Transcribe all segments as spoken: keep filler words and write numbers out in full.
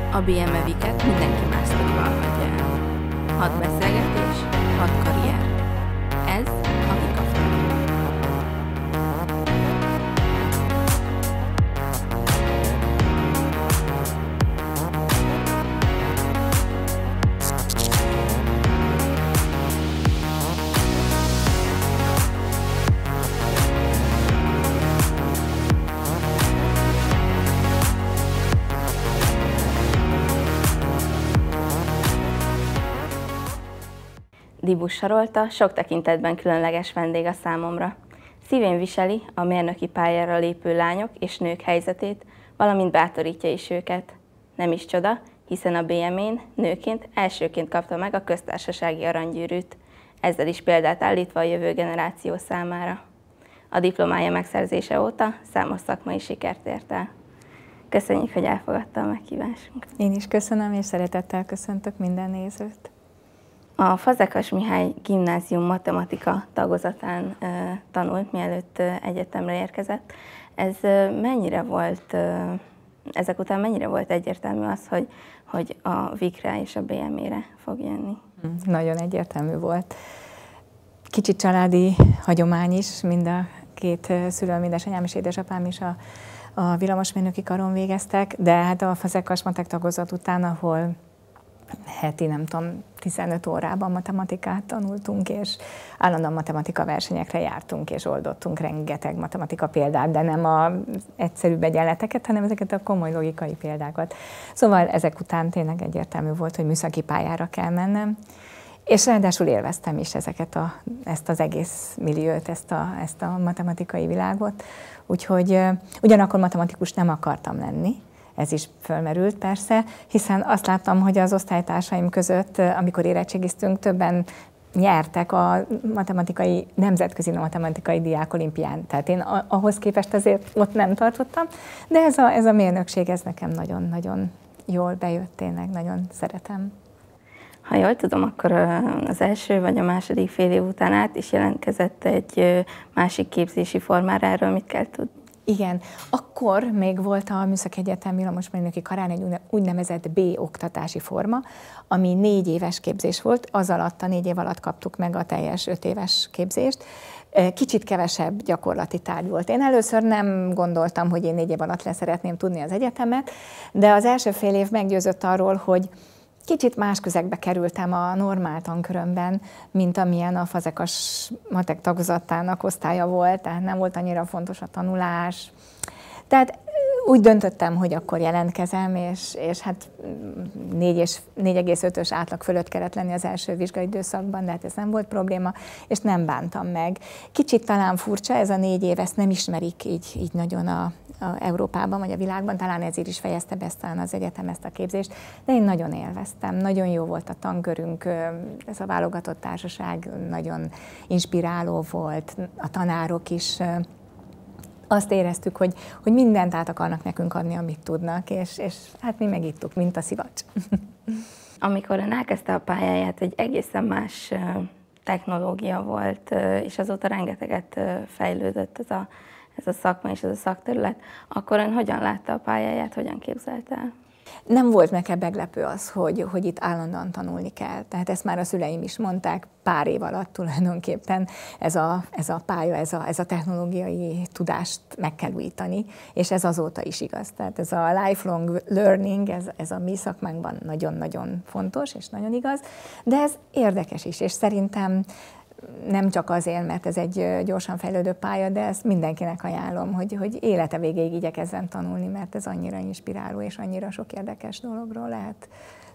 A bé em e-viket mindenki másztorival hagyja el. Hat beszélgetés, hat karrier. Ez a Vikafé. Dibus Sarolta sok tekintetben különleges vendég a számomra. Szívén viseli a mérnöki pályára lépő lányok és nők helyzetét, valamint bátorítja is őket. Nem is csoda, hiszen a bé em é-n nőként elsőként kapta meg a köztársasági aranygyűrűt, ezzel is példát állítva a jövő generáció számára. A diplomája megszerzése óta számos szakmai sikert ért el. Köszönjük, hogy elfogadta a meghívásunkat. Én is köszönöm, és szeretettel köszöntök minden nézőt. A Fazekas Mihály Gimnázium matematika tagozatán uh, tanult, mielőtt uh, egyetemre érkezett. Ez uh, mennyire volt, uh, ezek után mennyire volt egyértelmű az, hogy, hogy a Vikre és a bé em é-re fog jönni? Nagyon egyértelmű volt. Kicsit családi hagyomány is, mind a két szülőm, édesanyám és édesapám is a, a villamosmérnöki karon végeztek, de hát a Fazekas matek tagozat után, ahol heti, nem tudom, tizenöt órában matematikát tanultunk, és állandóan matematika versenyekre jártunk, és oldottunk rengeteg matematika példát, de nem az egyszerűbb egyenleteket, hanem ezeket a komoly logikai példákat. Szóval ezek után tényleg egyértelmű volt, hogy műszaki pályára kell mennem, és ráadásul élveztem is ezeket a, ezt az egész milliót, ezt a, ezt a matematikai világot, úgyhogy ugyanakkor matematikus nem akartam lenni. Ez is fölmerült persze, hiszen azt láttam, hogy az osztálytársaim között, amikor érettségiztünk, többen nyertek a matematikai, nemzetközi matematikai diákolimpián. Tehát én ahhoz képest azért ott nem tartottam, de ez a, ez a mérnökség, ez nekem nagyon-nagyon jól bejött, tényleg nagyon szeretem. Ha jól tudom, akkor az első vagy a második fél év után át is jelentkezett egy másik képzési formára, erről mit kell tudni? Igen, akkor még volt a Műszaki Egyetem villamosmérnöki karán egy úgynevezett B-oktatási forma, ami négy éves képzés volt, az alatt, a négy év alatt kaptuk meg a teljes öt éves képzést. Kicsit kevesebb gyakorlati tárgy volt. Én először nem gondoltam, hogy én négy év alatt leszeretném tudni az egyetemet, de az első fél év meggyőzött arról, hogy kicsit más közegbe kerültem a normál tankörömben, mint amilyen a Fazekas matek tagozatának osztálya volt, tehát nem volt annyira fontos a tanulás. Tehát úgy döntöttem, hogy akkor jelentkezem, és, és hát négy egész ötös átlag fölött kellett lenni az első vizsgai időszakban, de hát ez nem volt probléma, és nem bántam meg. Kicsit talán furcsa, ez a négy év, ezt nem ismerik így, így nagyon a, a Európában, vagy a világban, talán ezért is fejezte be talán az egyetem ezt a képzést, de én nagyon élveztem, nagyon jó volt a tankörünk, ez a válogatott társaság nagyon inspiráló volt, a tanárok is. Azt éreztük, hogy, hogy mindent át akarnak nekünk adni, amit tudnak, és, és hát mi megittuk, mint a szivacs. Amikor ön elkezdte a pályáját, egy egészen más technológia volt, és azóta rengeteget fejlődött ez a, ez a szakma és ez a szakterület, akkor ön hogyan látta a pályáját, hogyan képzelte el? Nem volt nekem meglepő az, hogy, hogy itt állandóan tanulni kell. Tehát ezt már a szüleim is mondták, pár év alatt tulajdonképpen ez a, ez a pálya, ez a, ez a technológiai tudást meg kell újítani, és ez azóta is igaz. Tehát ez a lifelong learning, ez, ez a mi szakmánkban nagyon-nagyon fontos, és nagyon igaz, de ez érdekes is, és szerintem nem csak azért, mert ez egy gyorsan fejlődő pálya, de ezt mindenkinek ajánlom, hogy, hogy élete végéig igyekezzen tanulni, mert ez annyira inspiráló, és annyira sok érdekes dologról lehet,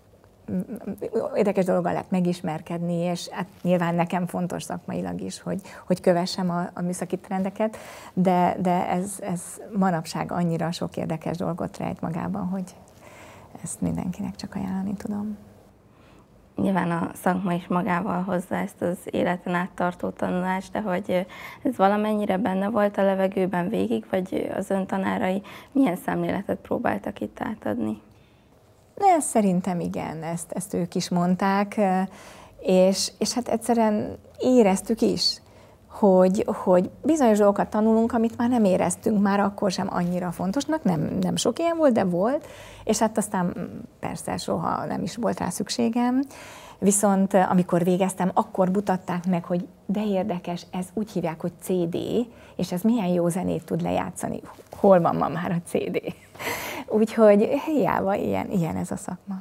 érdekes dologgal lehet megismerkedni, és hát nyilván nekem fontos szakmailag is, hogy, hogy kövessem a, a műszaki trendeket, de, de ez, ez manapság annyira sok érdekes dolgot rejt magában, hogy ezt mindenkinek csak ajánlani tudom. Nyilván a szakma is magával hozza ezt az életen át tartó tanulást, de hogy ez valamennyire benne volt a levegőben végig, vagy az ön tanárai milyen szemléletet próbáltak itt átadni? De szerintem igen, ezt, ezt ők is mondták, és, és hát egyszerűen éreztük is, hogy, hogy bizonyos dolgokat tanulunk, amit már nem éreztünk már akkor sem annyira fontosnak, nem, nem sok ilyen volt, de volt, és hát aztán persze soha nem is volt rá szükségem. Viszont amikor végeztem, akkor mutatták meg, hogy de érdekes, ez úgy hívják, hogy cé dé, és ez milyen jó zenét tud lejátszani. Hol van ma már a cé dé? Úgyhogy hiába ilyen, ilyen ez a szakma.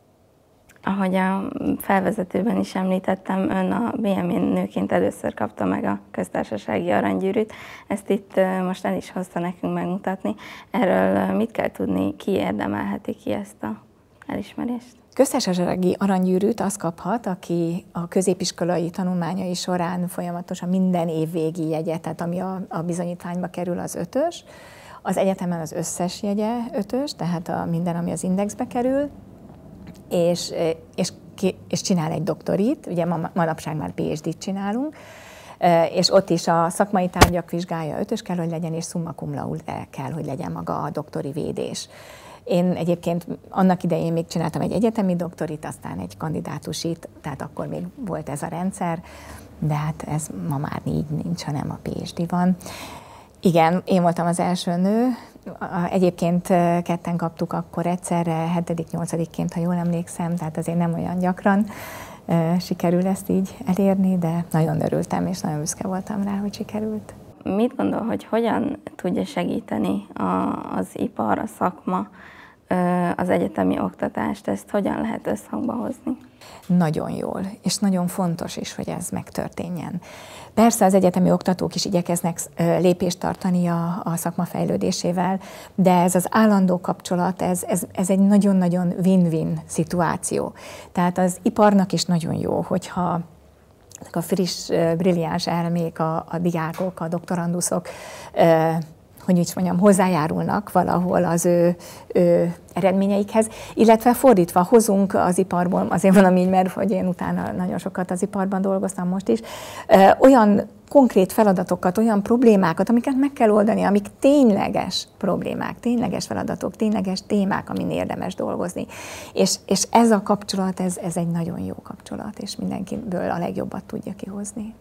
Ahogy a felvezetőben is említettem, ön a bé em en nőként először kapta meg a köztársasági aranygyűrűt. Ezt itt most el is hozta nekünk megmutatni. Erről mit kell tudni, ki érdemelheti ki ezt a elismerést? Köztársasági aranygyűrűt az kaphat, aki a középiskolai tanulmányai során folyamatosan minden év végi jegye, tehát ami a, a bizonyítványba kerül, az ötös. Az egyetemen az összes jegye ötös, tehát a minden, ami az indexbe kerül, és, és, és csinál egy doktorit, ugye manapság már pé há dét csinálunk, és ott is a szakmai tárgyak vizsgája ötös kell, hogy legyen, és summa cum laude kell, hogy legyen maga a doktori védés. Én egyébként annak idején még csináltam egy egyetemi doktorit, aztán egy kandidátusit, tehát akkor még volt ez a rendszer, de hát ez ma már így nincs, hanem a pé há dé van. Igen, én voltam az első nő, egyébként ketten kaptuk akkor egyszerre, hetedik-nyolcadikként, ha jól emlékszem, tehát azért nem olyan gyakran sikerül ezt így elérni, de nagyon örültem, és nagyon büszke voltam rá, hogy sikerült. Mit gondol, hogy hogyan tudja segíteni az ipar, a szakma, az egyetemi oktatást, ezt hogyan lehet összhangba hozni? Nagyon jól, és nagyon fontos is, hogy ez megtörténjen. Persze az egyetemi oktatók is igyekeznek lépést tartani a, a szakma fejlődésével, de ez az állandó kapcsolat, ez, ez, ez egy nagyon-nagyon win-win szituáció. Tehát az iparnak is nagyon jó, hogyha a friss, brilliáns elmék, a, a diákok, a doktoranduszok, hogy úgy mondjam, hozzájárulnak valahol az ő, ő eredményeikhez, illetve fordítva hozunk az iparból, azért van így, mert hogy én utána nagyon sokat az iparban dolgoztam most is, olyan konkrét feladatokat, olyan problémákat, amiket meg kell oldani, amik tényleges problémák, tényleges feladatok, tényleges témák, amin érdemes dolgozni. És, és ez a kapcsolat, ez, ez egy nagyon jó kapcsolat, és mindenkiből a legjobbat tudja kihozni.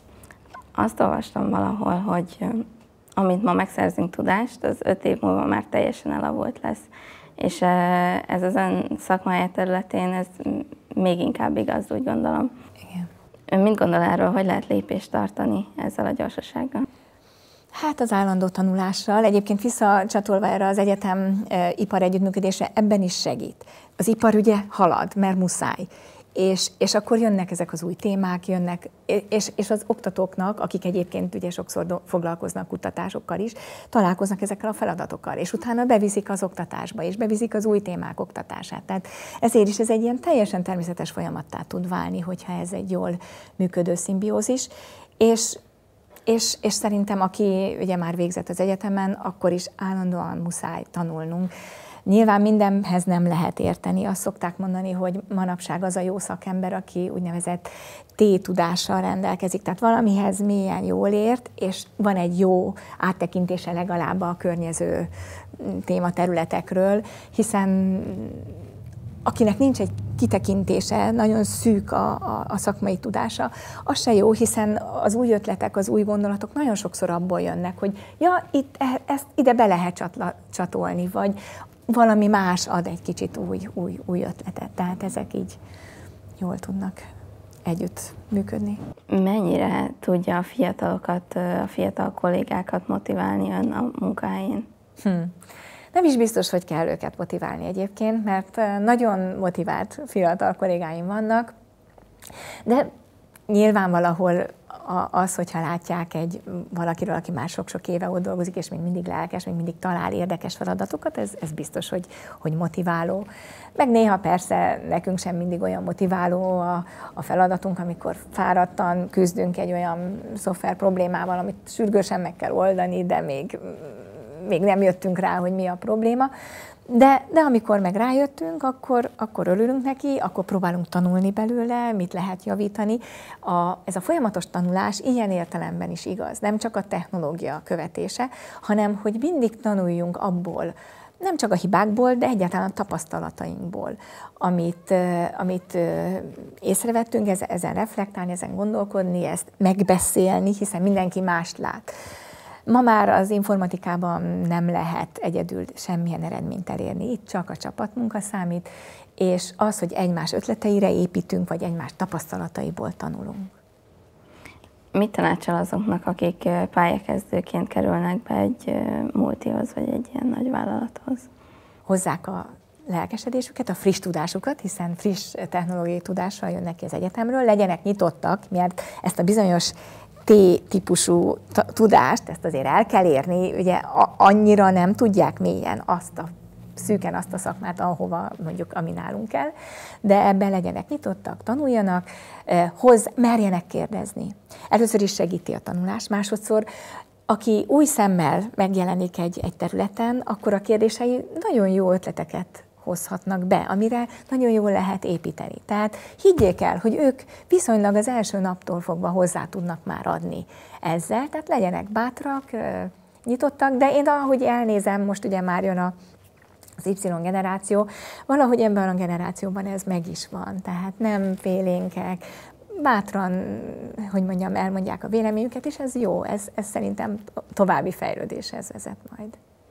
Azt olvastam valahol, hogy amit ma megszerzünk tudást, az öt év múlva már teljesen elavult lesz. És ez az ön szakmája területén, ez még inkább igaz, úgy gondolom. Igen. Ön mit gondol erről, hogy lehet lépést tartani ezzel a gyorsasággal? Hát az állandó tanulással, egyébként visszacsatolva erre az egyetem e, ipar együttműködésre, ebben is segít. Az ipar ugye halad, mert muszáj. És, és akkor jönnek ezek az új témák, jönnek, és, és az oktatóknak, akik egyébként ugye sokszor do, foglalkoznak kutatásokkal is, találkoznak ezekkel a feladatokkal, és utána beviszik az oktatásba, és beviszik az új témák oktatását. Tehát ezért is ez egy ilyen teljesen természetes folyamattá tud válni, hogyha ez egy jól működő szimbiózis. És, és, és szerintem, aki ugye már végzett az egyetemen, akkor is állandóan muszáj tanulnunk. Nyilván mindenhez nem lehet érteni. Azt szokták mondani, hogy manapság az a jó szakember, aki úgynevezett T-tudással rendelkezik. Tehát valamihez mélyen jól ért, és van egy jó áttekintése legalább a környező tématerületekről, hiszen akinek nincs egy kitekintése, nagyon szűk a, a, a szakmai tudása, az se jó, hiszen az új ötletek, az új gondolatok nagyon sokszor abból jönnek, hogy ja, itt, ezt ide be lehet csatla, csatolni, vagy valami más ad egy kicsit új, új, új ötletet. Tehát ezek így jól tudnak együtt működni. Mennyire tudja a fiatalokat, a fiatal kollégákat motiválni ön a munkahelyén? Hm. Nem is biztos, hogy kell őket motiválni egyébként, mert nagyon motivált fiatal kollégáim vannak, de nyilván valahol az, hogyha látják egy valakiről, aki már sok-sok éve ott dolgozik, és még mindig lelkes, még mindig talál érdekes feladatokat, ez, ez biztos, hogy, hogy motiváló. Meg néha persze nekünk sem mindig olyan motiváló a, a feladatunk, amikor fáradtan küzdünk egy olyan szoftver problémával, amit sürgősen meg kell oldani, de még, még nem jöttünk rá, hogy mi a probléma. De, de amikor meg rájöttünk, akkor, akkor örülünk neki, akkor próbálunk tanulni belőle, mit lehet javítani. A, ez a folyamatos tanulás ilyen értelemben is igaz, nem csak a technológia követése, hanem hogy mindig tanuljunk abból, nem csak a hibákból, de egyáltalán a tapasztalatainkból, amit, amit észrevettünk, ezen reflektálni, ezen gondolkodni, ezt megbeszélni, hiszen mindenki mást lát. Ma már az informatikában nem lehet egyedül semmilyen eredményt elérni, itt csak a csapatmunka számít, és az, hogy egymás ötleteire építünk, vagy egymás tapasztalataiból tanulunk. Mit tanácsol azoknak, akik pályakezdőként kerülnek be egy multihoz, vagy egy ilyen nagy vállalathoz? Hozzák a lelkesedésüket, a friss tudásukat, hiszen friss technológiai tudással jönnek ki az egyetemről, legyenek nyitottak, mert ezt a bizonyos T-típusú tudást, ezt azért el kell érni, ugye annyira nem tudják mélyen azt a szűken azt a szakmát, ahova mondjuk ami nálunk kell, de ebben legyenek nyitottak, tanuljanak, hoz, merjenek kérdezni. Először is segíti a tanulás, másodszor, aki új szemmel megjelenik egy, egy területen, akkor a kérdései nagyon jó ötleteket hozhatnak be, amire nagyon jól lehet építeni. Tehát higgyék el, hogy ők viszonylag az első naptól fogva hozzá tudnak már adni ezzel, tehát legyenek bátrak, nyitottak, de én ahogy elnézem, most ugye már jön a az Y generáció, valahogy ebben a generációban ez meg is van, tehát nem félénkek, bátran, hogy mondjam, elmondják a véleményüket, és ez jó, ez, ez szerintem további fejlődéshez vezet majd.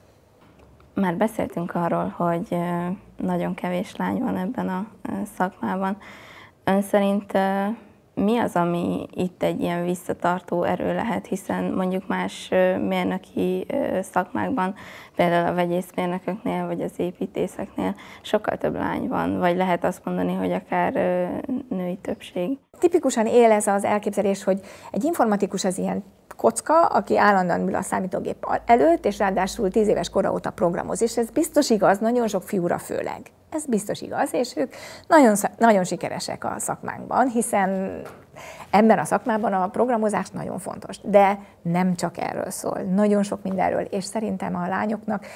Már beszéltünk arról, hogy nagyon kevés lány van ebben a szakmában. Ön szerint mi az, ami itt egy ilyen visszatartó erő lehet, hiszen mondjuk más mérnöki szakmákban, például a vegyészmérnököknél vagy az építészeknél sokkal több lány van, vagy lehet azt mondani, hogy akár női többség. Tipikusan él ez az elképzelés, hogy egy informatikus az ilyen kocka, aki állandóan ül a számítógép előtt, és ráadásul tíz éves kora óta programoz, és ez biztos igaz, nagyon sok fiúra főleg. Ez biztos igaz, és ők nagyon, nagyon sikeresek a szakmánkban, hiszen ebben a szakmában a programozás nagyon fontos, de nem csak erről szól, nagyon sok mindenről, és szerintem a lányoknak,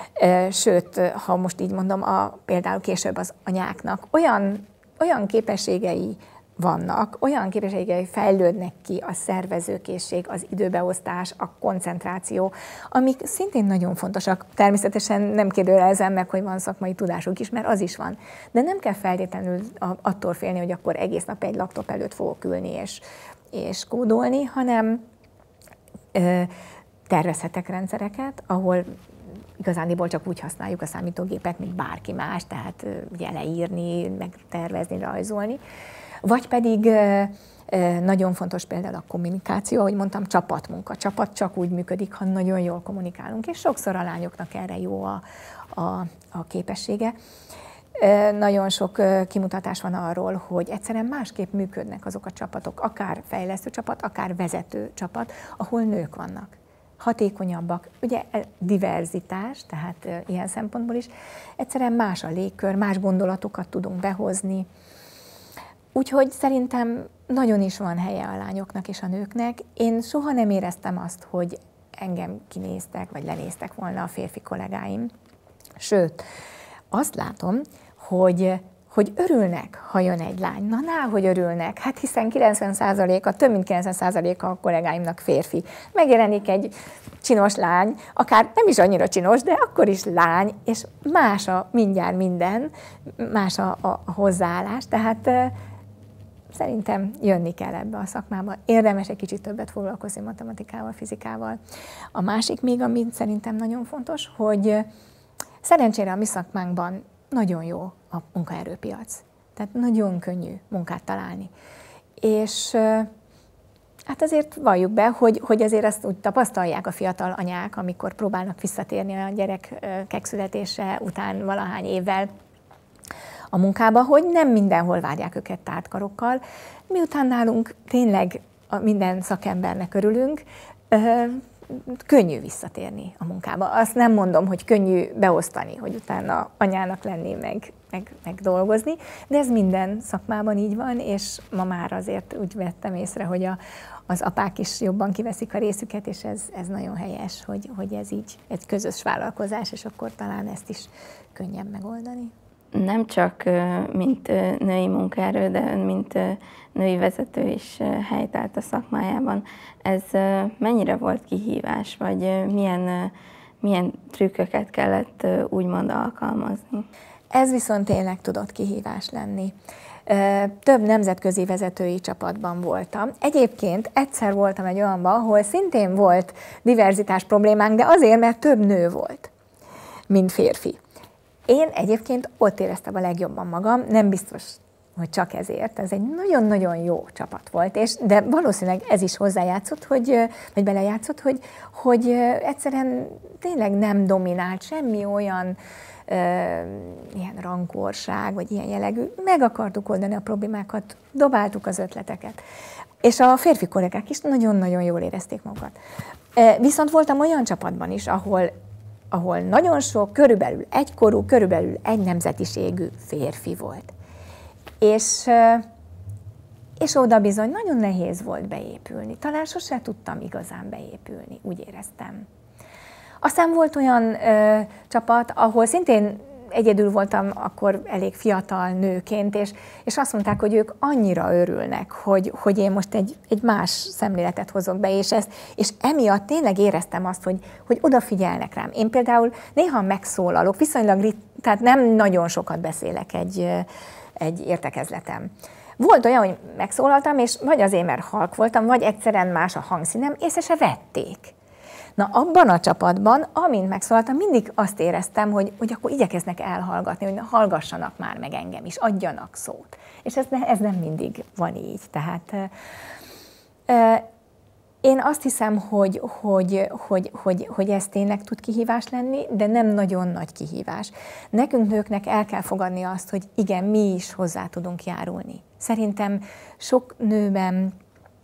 sőt, ha most így mondom, a, például később az anyáknak olyan, olyan képességei vannak, olyan képességei fejlődnek ki, a szervezőkészség, az időbeosztás, a koncentráció, amik szintén nagyon fontosak. Természetesen nem kérdőjelezem meg, hogy van szakmai tudásuk is, mert az is van. De nem kell feltétlenül attól félni, hogy akkor egész nap egy laptop előtt fogok ülni és, és kódolni, hanem ö, tervezhetek rendszereket, ahol igazándiból csak úgy használjuk a számítógépet, mint bárki más, tehát ugye leírni, meg tervezni, rajzolni. Vagy pedig nagyon fontos például a kommunikáció, ahogy mondtam, csapatmunka. Csapat csak úgy működik, ha nagyon jól kommunikálunk, és sokszor a lányoknak erre jó a, a, a képessége. Nagyon sok kimutatás van arról, hogy egyszerűen másképp működnek azok a csapatok, akár fejlesztő csapat, akár vezető csapat, ahol nők vannak. Hatékonyabbak, ugye diverzitás, tehát ilyen szempontból is. Egyszerűen más a légkör, más gondolatokat tudunk behozni. Úgyhogy szerintem nagyon is van helye a lányoknak és a nőknek. Én soha nem éreztem azt, hogy engem kinéztek, vagy lenéztek volna a férfi kollégáim. Sőt, azt látom, hogy, hogy örülnek, ha jön egy lány. Na, ná, hogy örülnek. Hát hiszen kilencven százaléka, több mint kilencven százaléka a kollégáimnak férfi. Megjelenik egy csinos lány, akár nem is annyira csinos, de akkor is lány, és más a mindjárt minden, más a, a hozzáállás. Tehát szerintem jönni kell ebbe a szakmába. Érdemes egy kicsit többet foglalkozni matematikával, fizikával. A másik még, ami szerintem nagyon fontos, hogy szerencsére a mi szakmánkban nagyon jó a munkaerőpiac. Tehát nagyon könnyű munkát találni. És hát azért valljuk be, hogy, hogy azért ezt úgy tapasztalják a fiatal anyák, amikor próbálnak visszatérni a gyerekek születése után valahány évvel a munkába, hogy nem mindenhol várják őket tártkarokkal. Miután nálunk tényleg a minden szakembernek örülünk, könnyű visszatérni a munkába. Azt nem mondom, hogy könnyű beosztani, hogy utána anyának lenni, meg, meg, meg dolgozni, de ez minden szakmában így van, és ma már azért úgy vettem észre, hogy a, az apák is jobban kiveszik a részüket, és ez, ez nagyon helyes, hogy, hogy ez így egy közös vállalkozás, és akkor talán ezt is könnyebb megoldani. Nem csak mint női munkaerő, de mint női vezető is helytált a szakmájában. Ez mennyire volt kihívás, vagy milyen milyen trükköket kellett úgymond alkalmazni? Ez viszont tényleg tudott kihívás lenni. Több nemzetközi vezetői csapatban voltam. Egyébként egyszer voltam egy olyanban, ahol szintén volt diverzitás problémánk, de azért, mert több nő volt, mint férfi. Én egyébként ott éreztem a legjobban magam, nem biztos, hogy csak ezért. Ez egy nagyon-nagyon jó csapat volt, és, de valószínűleg ez is hozzájátszott, hogy, vagy belejátszott, hogy, hogy egyszerűen tényleg nem dominált semmi olyan ilyen rankórság, vagy ilyen jellegű, meg akartuk oldani a problémákat, dobáltuk az ötleteket. És a férfi kollégák is nagyon-nagyon jól érezték magukat. Viszont voltam olyan csapatban is, ahol, ahol nagyon sok, körülbelül egykorú, körülbelül egy nemzetiségű férfi volt. És, és oda bizony nagyon nehéz volt beépülni. Talán sose tudtam igazán beépülni, úgy éreztem. Aztán volt olyan ö, csapat, ahol szintén egyedül voltam akkor elég fiatal nőként, és, és azt mondták, hogy ők annyira örülnek, hogy, hogy én most egy, egy más szemléletet hozok be, és, ezt, és emiatt tényleg éreztem azt, hogy, hogy odafigyelnek rám. Én például néha megszólalok, viszonylag, tehát nem nagyon sokat beszélek egy, egy értekezletem. Volt olyan, hogy megszólaltam, és vagy azért, mert halk voltam, vagy egyszerűen más a hangszínem, észre se vették. Na, abban a csapatban, amint megszólaltam, mindig azt éreztem, hogy, hogy akkor igyekeznek elhallgatni, hogy hallgassanak már meg engem is, adjanak szót. És ez, ne, ez nem mindig van így. Tehát e, én azt hiszem, hogy, hogy, hogy, hogy, hogy ez tényleg tud kihívás lenni, de nem nagyon nagy kihívás. Nekünk nőknek el kell fogadni azt, hogy igen, mi is hozzá tudunk járulni. Szerintem sok nőben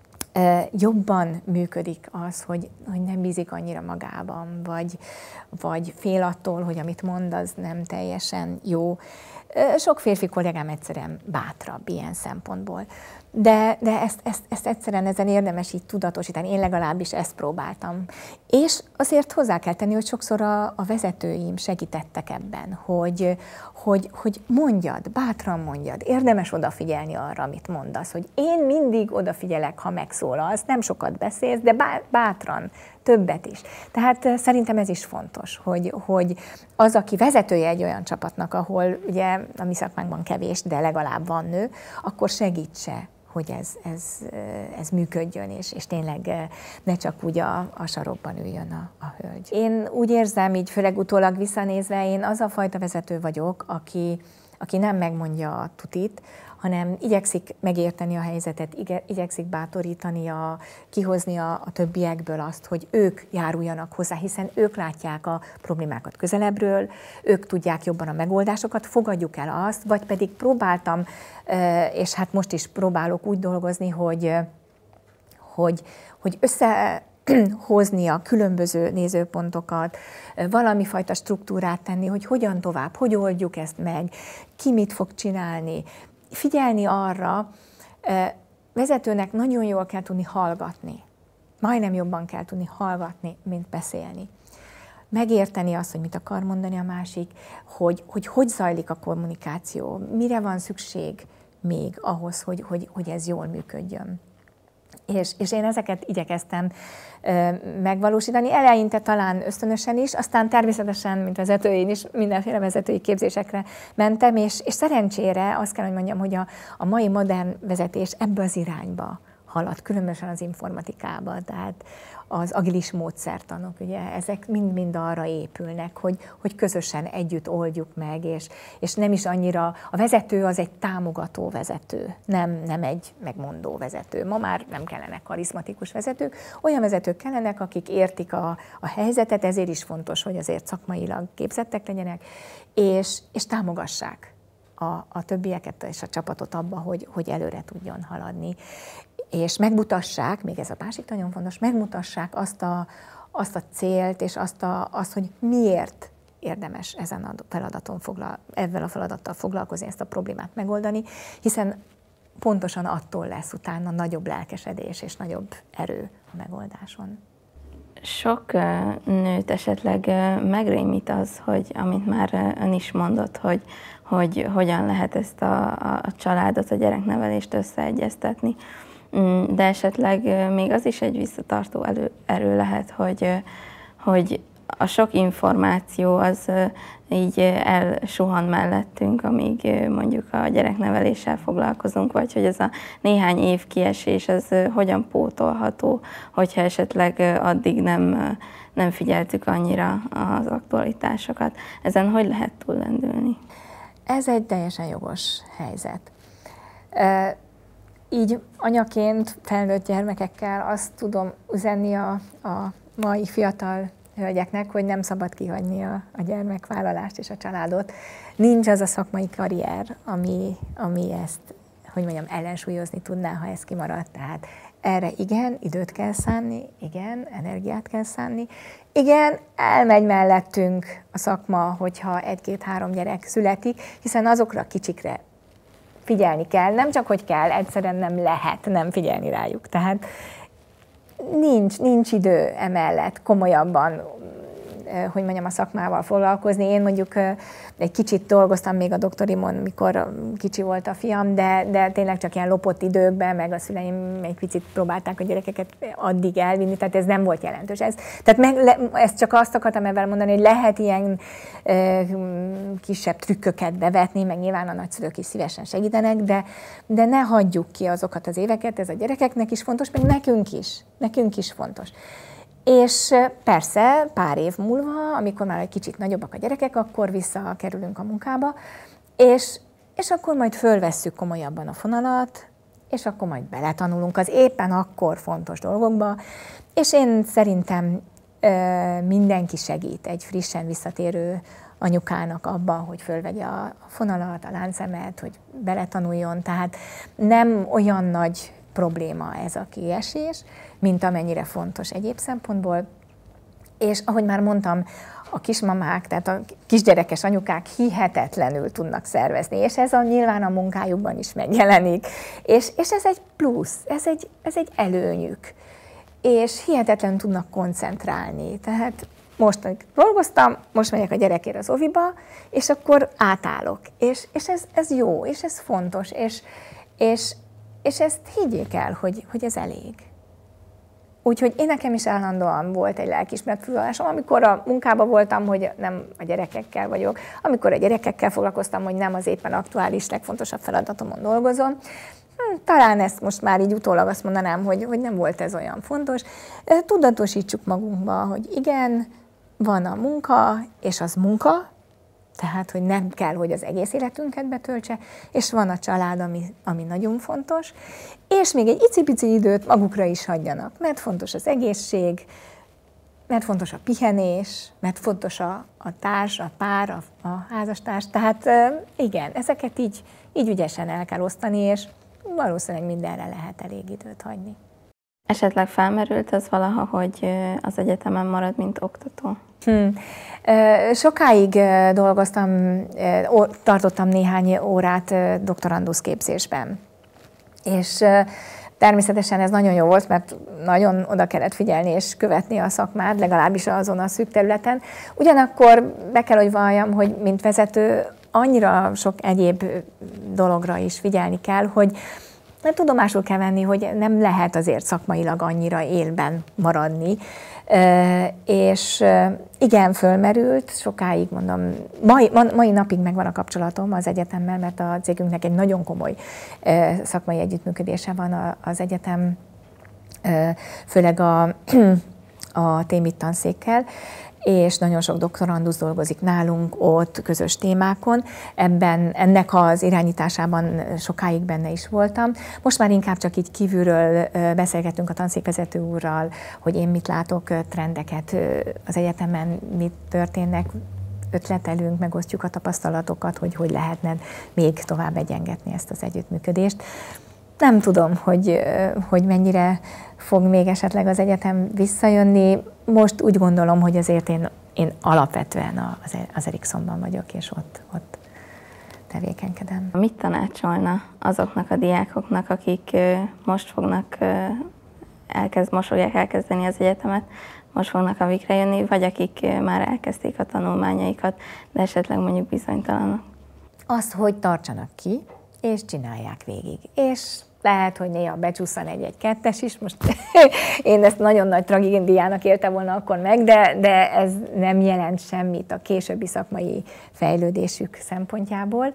jobban működik az, hogy, hogy nem bízik annyira magában, vagy, vagy fél attól, hogy amit mond, az nem teljesen jó. Sok férfi kollégám egyszerűen bátrabb ilyen szempontból. De, de ezt, ezt, ezt egyszerűen ezen érdemes így tudatosítani, én legalábbis ezt próbáltam. És azért hozzá kell tenni, hogy sokszor a, a vezetőim segítettek ebben, hogy, hogy, hogy mondjad, bátran mondjad, érdemes odafigyelni arra, amit mondasz, hogy én mindig odafigyelek, ha megszólalsz, nem sokat beszélsz, de bátran, többet is. Tehát szerintem ez is fontos, hogy, hogy az, aki vezetője egy olyan csapatnak, ahol ugye a mi szakmánkban kevés, de legalább van nő, akkor segítse, hogy ez, ez, ez működjön, és, és tényleg ne csak úgy a, a sarokban üljön a, a hölgy. Én úgy érzem, így főleg utólag visszanézve, én az a fajta vezető vagyok, aki, aki nem megmondja a tutit, hanem igyekszik megérteni a helyzetet, igyekszik bátorítani, a, kihozni a, a többiekből azt, hogy ők járuljanak hozzá, hiszen ők látják a problémákat közelebbről, ők tudják jobban a megoldásokat, fogadjuk el azt, vagy pedig próbáltam, és hát most is próbálok úgy dolgozni, hogy, hogy, hogy összehozni a különböző nézőpontokat, valami fajta struktúrát tenni, hogy hogyan tovább, hogy oldjuk ezt meg, ki mit fog csinálni. Figyelni arra, vezetőnek nagyon jól kell tudni hallgatni. Majdnem jobban kell tudni hallgatni, mint beszélni. Megérteni azt, hogy mit akar mondani a másik, hogy hogy, hogy zajlik a kommunikáció, mire van szükség még ahhoz, hogy, hogy, hogy ez jól működjön. És, és én ezeket igyekeztem ö, megvalósítani, eleinte talán ösztönösen is, aztán természetesen, mint vezető, én is mindenféle vezetői képzésekre mentem, és, és szerencsére azt kell, hogy mondjam, hogy a, a mai modern vezetés ebbe az irányba halad, különösen az informatikában, tehát az agilis módszertanok, ugye, ezek mind-mind arra épülnek, hogy, hogy közösen együtt oldjuk meg, és, és nem is annyira, a vezető az egy támogató vezető, nem, nem egy megmondó vezető. Ma már nem kellenek karizmatikus vezetők, olyan vezetők kellenek, akik értik a, a helyzetet, ezért is fontos, hogy azért szakmailag képzettek legyenek, és, és támogassák a, a többieket és a csapatot abba, hogy, hogy előre tudjon haladni. És megmutassák, még ez a másik nagyon fontos, megmutassák azt a, azt a célt, és azt, a, azt, hogy miért érdemes ezen a feladaton foglal, ezzel a feladattal foglalkozni, ezt a problémát megoldani, hiszen pontosan attól lesz utána nagyobb lelkesedés és nagyobb erő a megoldáson. Sok nőt esetleg megrémít az, hogy amit már ön is mondott, hogy, hogy hogyan lehet ezt a, a családot, a gyereknevelést összeegyeztetni. De esetleg még az is egy visszatartó elő, erő lehet, hogy, hogy a sok információ az így elsuhan mellettünk, amíg mondjuk a gyerekneveléssel foglalkozunk, vagy hogy ez a néhány év kiesés, ez hogyan pótolható, hogyha esetleg addig nem, nem figyeltük annyira az aktualitásokat. Ezen hogy lehet túllendülni? Ez egy teljesen jogos helyzet. E, így anyaként felnőtt gyermekekkel azt tudom üzenni a, a mai fiatal hölgyeknek, hogy nem szabad kihagyni a, a gyermekvállalást és a családot. Nincs az a szakmai karrier, ami, ami ezt, hogy mondjam, ellensúlyozni tudná, ha ez kimaradt. Tehát erre igen, időt kell szánni, igen, energiát kell szánni. Igen, elmegy mellettünk a szakma, hogyha egy-két-három gyerek születik, hiszen azokra a kicsikre figyelni kell. Nem csak, hogy kell, egyszerűen nem lehet nem figyelni rájuk. Tehát nincs, nincs idő emellett komolyabban, hogy mondjam, a szakmával foglalkozni. Én mondjuk egy kicsit dolgoztam még a doktorimon, mikor kicsi volt a fiam, de, de tényleg csak ilyen lopott időkben, meg a szüleim egy picit próbálták a gyerekeket addig elvinni, tehát ez nem volt jelentős. Ez, tehát meg, le, ezt csak azt akartam ebben mondani, hogy lehet ilyen e, kisebb trükköket bevetni, meg nyilván a nagyszülők is szívesen segítenek, de, de ne hagyjuk ki azokat az éveket, ez a gyerekeknek is fontos, meg nekünk is, nekünk is fontos. És persze pár év múlva, amikor már egy kicsit nagyobbak a gyerekek, akkor visszakerülünk a munkába, és, és akkor majd fölvesszük komolyabban a fonalat, és akkor majd beletanulunk az éppen akkor fontos dolgokba, és én szerintem mindenki segít egy frissen visszatérő anyukának abban, hogy fölvegye a fonalat, a láncszemet, hogy beletanuljon, tehát nem olyan nagy probléma ez a kiesés, mint amennyire fontos egyéb szempontból. És ahogy már mondtam, a kismamák, tehát a kisgyerekes anyukák hihetetlenül tudnak szervezni, és ez a, nyilván a munkájukban is megjelenik. És, és ez egy plusz, ez egy, ez egy előnyük. És hihetetlenül tudnak koncentrálni. Tehát most dolgoztam, most megyek a gyerekért az oviba, és akkor átállok. És, és ez, ez jó, és ez fontos, és, és És ezt higgyék el, hogy, hogy ez elég. Úgyhogy én nekem is állandóan volt egy lelkiismeretfurdalásom, amikor a munkában voltam, hogy nem a gyerekekkel vagyok, amikor a gyerekekkel foglalkoztam, hogy nem az éppen aktuális, legfontosabb feladatomon dolgozom. Hm, talán ezt most már így utólag azt mondanám, hogy, hogy nem volt ez olyan fontos. Tudatosítsuk magunkba, hogy igen, van a munka, és az munka, tehát, hogy nem kell, hogy az egész életünket betöltse, és van a család, ami, ami nagyon fontos, és még egy icipici időt magukra is hagyjanak, mert fontos az egészség, mert fontos a pihenés, mert fontos a, a társ, a pár, a, a házastárs, tehát igen, ezeket így, így ügyesen el kell osztani, és valószínűleg mindenre lehet elég időt hagyni. Esetleg felmerült az valaha, hogy az egyetemen marad, mint oktató? Hmm. Sokáig dolgoztam, tartottam néhány órát doktorandusz képzésben. És természetesen ez nagyon jó volt, mert nagyon oda kellett figyelni és követni a szakmát, legalábbis azon a szűk területen. Ugyanakkor be kell, hogy valljam, hogy mint vezető annyira sok egyéb dologra is figyelni kell, hogy nem tudomásul kell venni, hogy nem lehet azért szakmailag annyira élben maradni. És igen, fölmerült, sokáig mondom, mai, mai napig megvan a kapcsolatom az egyetemmel, mert a cégünknek egy nagyon komoly szakmai együttműködése van az egyetem, főleg a, a témit tanszékkel, és nagyon sok doktorandusz dolgozik nálunk ott közös témákon. Ebben, ennek az irányításában sokáig benne is voltam. Most már inkább csak így kívülről beszélgetünk a tanszékvezető úrral, hogy én mit látok, trendeket az egyetemen, mit történnek, ötletelünk, megosztjuk a tapasztalatokat, hogy hogy lehetne még tovább egyengetni ezt az együttműködést. Nem tudom, hogy, hogy mennyire fog még esetleg az egyetem visszajönni. Most úgy gondolom, hogy azért én, én alapvetően az, az Ericssonban vagyok, és ott, ott tevékenykedem. Mit tanácsolna azoknak a diákoknak, akik most fognak elkezd, most fogják elkezdeni az egyetemet, most fognak a végre jönni, vagy akik már elkezdték a tanulmányaikat, de esetleg mondjuk bizonytalanok? Az, hogy tartsanak ki, és csinálják végig. És lehet, hogy néha becsúszan egy-egy kettes is, most én ezt nagyon nagy tragédiának élte volna akkor meg, de, de ez nem jelent semmit a későbbi szakmai fejlődésük szempontjából.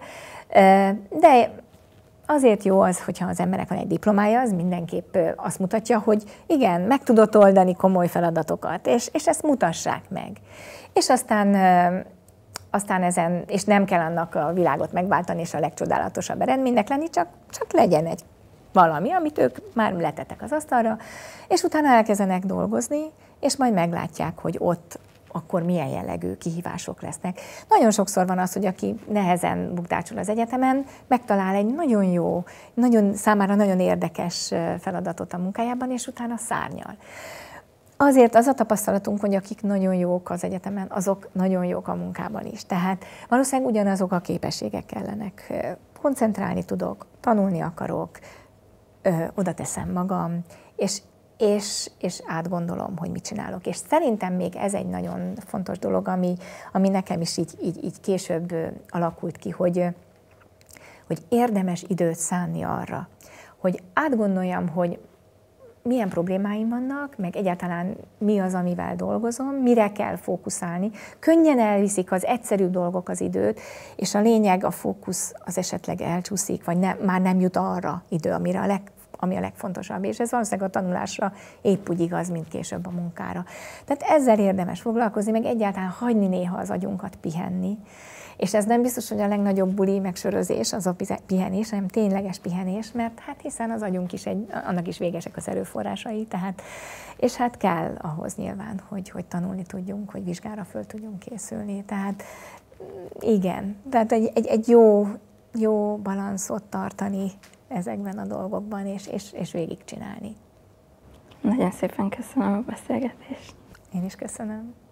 De azért jó az, hogyha az emberek van egy diplomája, az mindenképp azt mutatja, hogy igen, meg tudott oldani komoly feladatokat, és, és ezt mutassák meg. És aztán, aztán ezen, és nem kell annak a világot megváltani, és a legcsodálatosabb eredménynek lenni, csak, csak legyen egy valami, amit ők már letettek az asztalra, és utána elkezdenek dolgozni, és majd meglátják, hogy ott akkor milyen jellegű kihívások lesznek. Nagyon sokszor van az, hogy aki nehezen bukdácsol az egyetemen, megtalál egy nagyon jó, nagyon, számára nagyon érdekes feladatot a munkájában, és utána szárnyal. Azért az a tapasztalatunk, hogy akik nagyon jók az egyetemen, azok nagyon jók a munkában is. Tehát valószínűleg ugyanazok a képességek kellenek. Koncentrálni tudok, tanulni akarok, ö, oda teszem magam, és És, és átgondolom, hogy mit csinálok. És szerintem még ez egy nagyon fontos dolog, ami, ami nekem is így, így, így később alakult ki, hogy, hogy érdemes időt szánni arra, hogy átgondoljam, hogy milyen problémáim vannak, meg egyáltalán mi az, amivel dolgozom, mire kell fókuszálni. Könnyen elviszik az egyszerű dolgok az időt, és a lényeg, a fókusz az esetleg elcsúszik, vagy ne, már nem jut arra idő, amire a leg ami a legfontosabb, és ez valószínűleg a tanulásra épp úgy igaz, mint később a munkára. Tehát ezzel érdemes foglalkozni, meg egyáltalán hagyni néha az agyunkat pihenni. És ez nem biztos, hogy a legnagyobb buli megsörözés, az a pihenés, hanem tényleges pihenés, mert hát hiszen az agyunk is, egy, annak is végesek az erőforrásai, tehát, és hát kell ahhoz nyilván, hogy, hogy tanulni tudjunk, hogy vizsgára föl tudjunk készülni. Tehát igen, tehát egy, egy, egy jó, jó balanszot tartani ezekben a dolgokban, és, és, és végigcsinálni. Nagyon szépen köszönöm a beszélgetést. Én is köszönöm.